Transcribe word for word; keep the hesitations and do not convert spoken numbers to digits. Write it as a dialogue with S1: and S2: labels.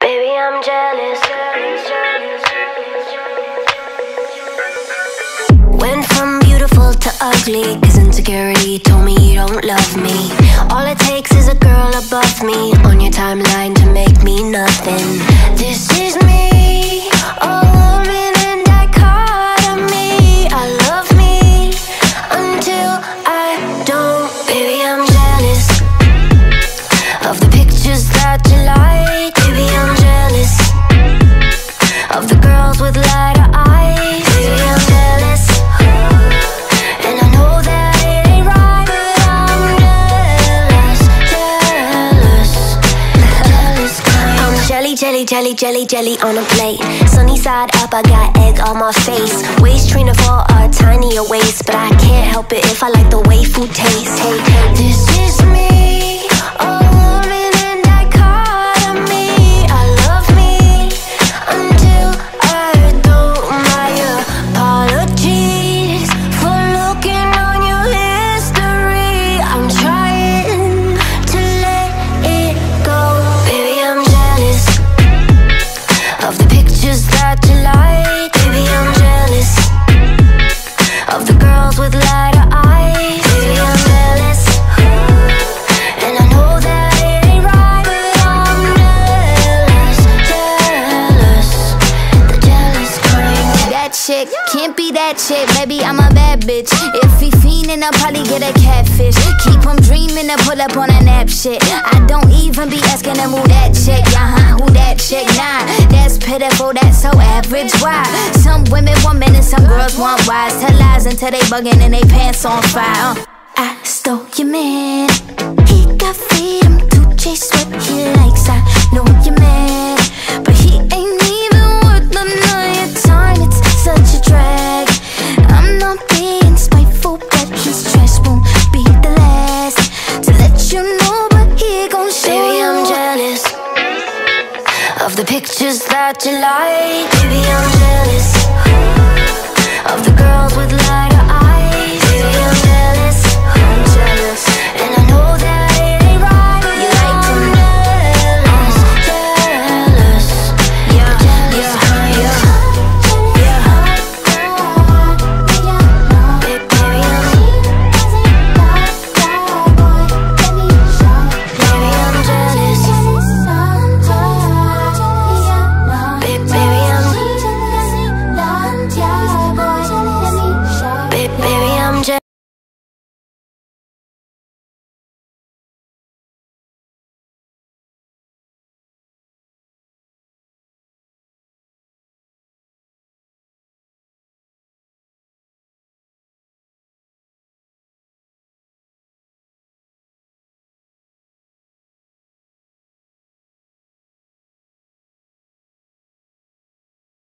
S1: Baby, I'm jealous. Went from beautiful to ugly, cause insecurity told me you don't love me. All it takes is a girl above me on your timeline to make me nothing. This is me, a woman in dichotomy. I love me until I don't. Baby, I'm jealous of the pictures that you like. Baby, I'm jealous of the girls with lighter eyes. Baby, I'm jealous, and I know that it ain't right, but I'm jealous, jealous, jealous kind. I'm jelly, jelly, jelly, jelly, jelly on a plate. Sunny side up, I got egg on my face. Waist trainer for a tinier waist, but I can't help it if I like the way food tastes. Hey, this is me, a woman in dichotomy. I love me until I don't. My apologies for looking on your history. I'm trying to let it go. Baby, I'm jealous of the pictures that you like. Baby, I'm jealous of the girls with lighter eyes. Baby, I'm jealous, and I know that it ain't right, but I'm jealous, jealous, the jealous kind.
S2: That chick can't be that chick, baby, I'm a bad bitch. If he fiendin', I'll probably get a catfish. Keep him dreamin' to pull up on a nap shit. I don't even be asking him who that chick, uh-huh, who that chick, nah. That's pitiful, that's so average, why? Some women want men and some girls want wise. Tell lies until they buggin' and they pants on fire. uh. I stole your man, he got freedom to chase what he likes. I know you're mad, but he ain't even worth none of your time. It's such a drag. I'm not being spiteful, but his trash won't be the last to let you know, but he gon' show
S1: Baby,
S2: you.
S1: I'm jealous of the pictures that you like. Baby, I'm jealous of the